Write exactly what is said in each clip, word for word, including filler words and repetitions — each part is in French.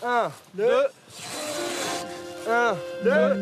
un, deux. un, deux.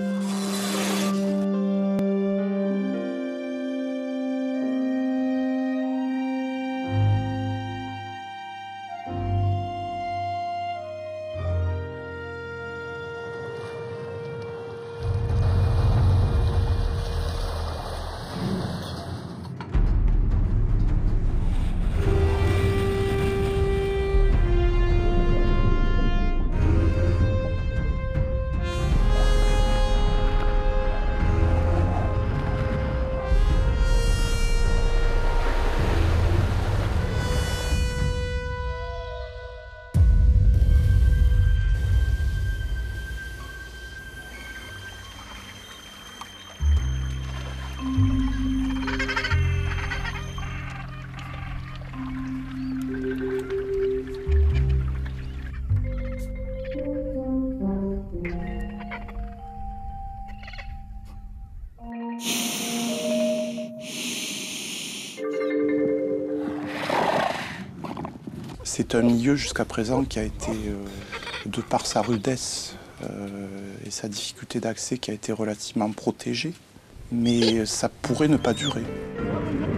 C'est un milieu jusqu'à présent qui a été, euh, de par sa rudesse euh, et sa difficulté d'accès, qui a été relativement protégé. Mais ça pourrait ne pas durer.